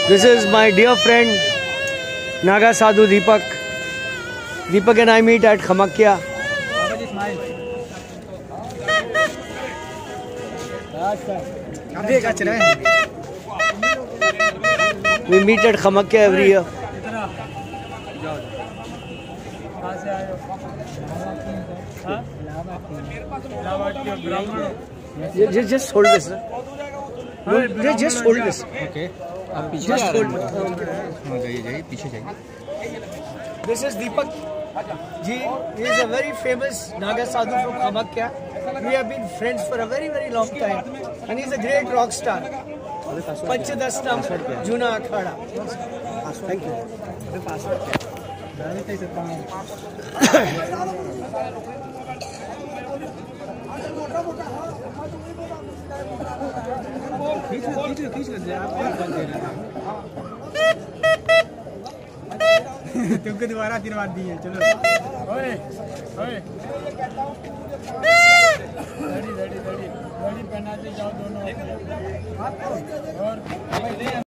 This is my dear friend Naga Sadhu Deepak. Deepak and I meet at Khamakya. We meet at Khamakya every year. Just hold this. Just hold this. Okay. आप पीछे जाइए पीछे जाइए. This is Deepak ji. He is a very famous Naga Sadhu from Khamakya. We have been friends for a very long time, and he is a great rock star. Panchadastam Juna Akhada. Thank you. तुमको दोबारा आशीर्वाद दिए. चलो ओए ओए ready पहनाते जाओ दोनों और